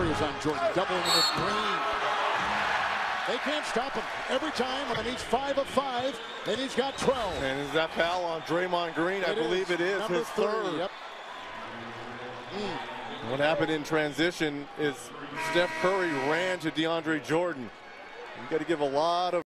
areas on Jordan, doubling him with Green. They can't stop him every time, and he's 5 of 5, and he's got 12. And is that foul on Draymond Green? I believe it is his third. Yep. What happened in transition is Steph Curry ran to DeAndre Jordan. You got to give a lot of